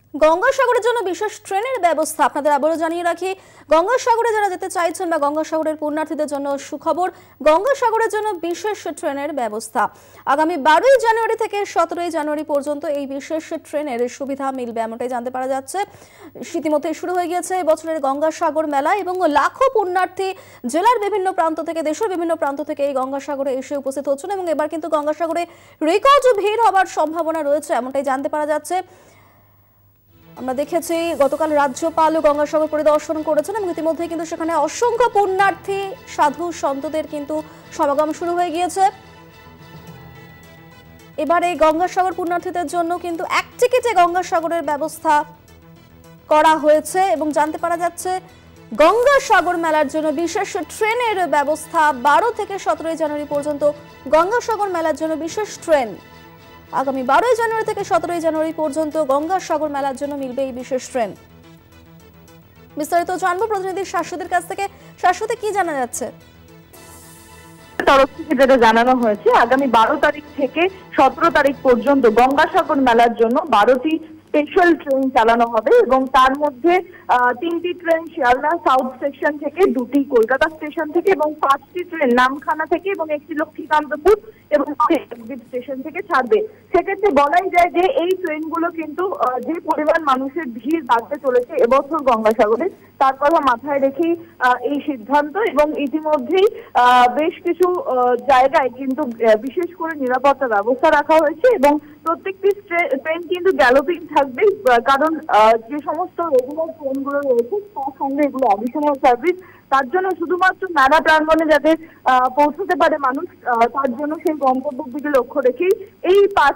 গঙ্গাসাগরের জন্য বিশেষ ট্রেনের ব্যবস্থা আপনাদের আবারও জানিয়ে রাখি। গঙ্গাসাগরে যারা যেতে চাইছেন বা গঙ্গাসাগরের পুণ্যার্থীদের জন্য সুখবর, গঙ্গাসাগরের জন্য বিশেষ ট্রেনের ব্যবস্থা। আগামী 12ই জানুয়ারি থেকে 17ই জানুয়ারি পর্যন্ত এই বিশেষ ট্রেনের সুবিধা মিলবে এমনটাই জানতে পারা যাচ্ছে। ইতিমধ্যে শুরু হয়ে গিয়েছে বছরের গঙ্গাসাগর মেলা এবং লাখো পুণ্যার্থী জেলার বিভিন্ন প্রান্ত থেকে, দেশের বিভিন্ন প্রান্ত থেকে এই গঙ্গাসাগরে এসে উপস্থিত হচ্ছেন এবং এবার কিন্তু গঙ্গাসাগরে রেকর্ড ভিড় হবার সম্ভাবনা রয়েছে এমনটাই জানতে পারা যাচ্ছে। আমরা দেখেছি গতকাল রাজ্যপাল গঙ্গাসাগর পরিদর্শন করেছেন এবং ইতিমধ্যে কিন্তু সেখানে অসংখ্য পুণ্যার্থী সাধু সন্তদের কিন্তু সমাগম শুরু হয়ে গিয়েছে। এবার এই গঙ্গাসাগর পুণ্যার্থীদের জন্য কিন্তু এক টিকিটে গঙ্গাসাগরের ব্যবস্থা করা হয়েছে এবং জানতে পারা যাচ্ছে গঙ্গাসাগর মেলার জন্য বিশেষ ট্রেনের ব্যবস্থা। 12 থেকে 17 জানুয়ারি পর্যন্ত গঙ্গাসাগর মেলার জন্য বিশেষ ট্রেন। আগামী 12 জানুয়ারি থেকে 17 জানুয়ারি পর্যন্ত গঙ্গাসাগর মেলার জন্য মিলবে এই বিশেষ ট্রেন। বিস্তারিত জানবো প্রতিনিধি শাশ্বতীর কাছ থেকে। শাশ্বতী, কি জানা যাচ্ছে? তরফ থেকে যেটা জানানো হয়েছে, আগামী 12 তারিখ থেকে 17 তারিখ পর্যন্ত গঙ্গাসাগর মেলার জন্য 12টি স্পেশাল ট্রেন চালানো হবে এবং তার মধ্যে 3টি ট্রেন শিয়ালদা সাউথ স্টেশন থেকে, 2টি কলকাতা স্টেশন থেকে এবং 5টি ট্রেন নামখানা থেকে এবং 1টি লক্ষ্মীকান্তপুর এবং স্টেশন থেকে ছাড়বে। সেক্ষেত্রে বলাই যায় যে এই ট্রেনগুলো কিন্তু যে পরিমাণ মানুষের ভিড় বাড়তে চলেছে এবছর গঙ্গাসাগরে, তার কথা মাথায় রেখেই এই সিদ্ধান্ত এবং ইতিমধ্যেই বেশ কিছু জায়গায় কিন্তু বিশেষ করে নিরাপত্তা ব্যবস্থা রাখা হয়েছে এবং প্রত্যেকটি ট্রেন কিন্তু গ্যালোপিং থাকবে, কারণ যে সমস্ত রেগুলার ট্রেনগুলো রয়েছে তার সঙ্গে এগুলো অ্যাডিশনাল সার্ভিস। তার জন্য শুধুমাত্র মেলা প্রাঙ্গণে যাতে পৌঁছতে পারে মানুষ, তার জন্য সেই গন্তব্যের দিকে লক্ষ্য রেখেই এই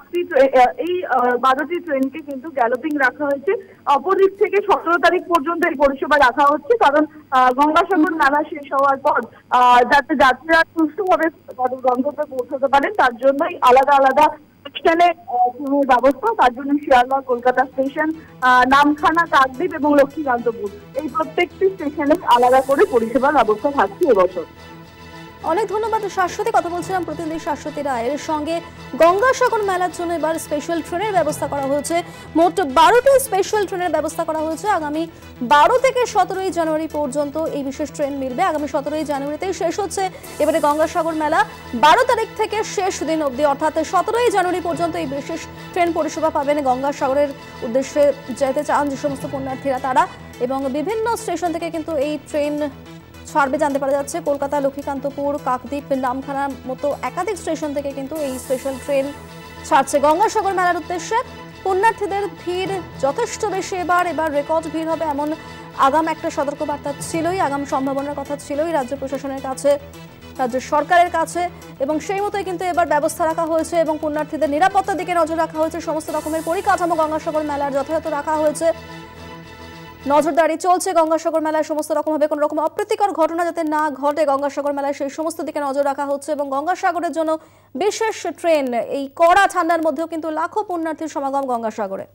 12টি ট্রেনকে কিন্তু গ্যালোপিং রাখা হয়েছে। অপরদিক থেকে 17 তারিখ পর্যন্ত এই পরিষেবা রাখা হচ্ছে, কারণ গঙ্গাসাগর মেলা শেষ হওয়ার পর যাতে যাত্রীরা সুষ্ঠুভাবে তাদের গন্তব্যে পৌঁছতে পারেন তার জন্যই আলাদা আলাদা স্টেশনের ব্যবস্থা। তার জন্য শিয়ালদা, কলকাতা স্টেশন, নামখানা, কাকদ্বীপ এবং লক্ষ্মীকান্তপুর এই প্রত্যেকটি স্টেশনে আলাদা করে পরিষেবার ব্যবস্থা থাকছে এবছর। অনেক ধন্যবাদ শাশ্বতী। কথা বলছিলাম প্রতিনিধি শাশ্বতী রায়ের সঙ্গে। গঙ্গাসাগর মেলার জন্য এবার স্পেশাল ট্রেনের ব্যবস্থা করা হয়েছে। মোট 12টি স্পেশাল ট্রেনের ব্যবস্থা করা হয়েছে। আগামী 12 থেকে 17 জানুয়ারি পর্যন্ত এই বিশেষ ট্রেন মিলবে। আগামী 17 জানুয়ারিতেই শেষ হচ্ছে এবারে গঙ্গাসাগর মেলা। 12 তারিখ থেকে শেষ দিন অবধি অর্থাৎ 17 জানুয়ারি পর্যন্ত এই বিশেষ ট্রেন পরিষেবা পাবেন গঙ্গাসাগরের উদ্দেশ্যে যেতে চান যে সমস্ত পুণ্যার্থীরা তারা, এবং বিভিন্ন স্টেশন থেকে কিন্তু এই ট্রেন ছাড়বে জানতে পারা যাচ্ছে। কলকাতা, লক্ষ্মীকান্তপুর, কাকদ্বীপ, নামখানার মতো একাধিক স্টেশন থেকে কিন্তু এই স্পেশাল ট্রেন ছাড়ছে গঙ্গাসাগর মেলার উদ্দেশ্যে। পুণ্যার্থীদের ভিড় যথেষ্ট বেশি, এবার রেকর্ড ভিড় হবে এমন আগাম একটা সতর্কবার্তা ছিলই, আগাম সম্ভাবনার কথা ছিলই রাজ্য প্রশাসনের কাছে, রাজ্য সরকারের কাছে, এবং সেই মতোই কিন্তু এবার ব্যবস্থা রাখা হয়েছে এবং পুণ্যার্থীদের নিরাপত্তার দিকে নজর রাখা হয়েছে। সমস্ত রকমের পরিকাঠামো গঙ্গাসাগর মেলার যথাযথ রাখা হয়েছে। নজরদারি চলছে গঙ্গাসাগর মেলায় সমস্ত রকম ভাবে, কোনো রকম অপ্রীতিকর ঘটনা যাতে না ঘটে গঙ্গাসাগর মেলায় সেই সমস্ত দিকে নজর রাখা হচ্ছে এবং গঙ্গাসাগরের জন্য বিশেষ ট্রেন। এই কড়া ঠান্ডার মধ্যেও কিন্তু লাখো পুণ্যার্থীর সমাগম গঙ্গাসাগরে।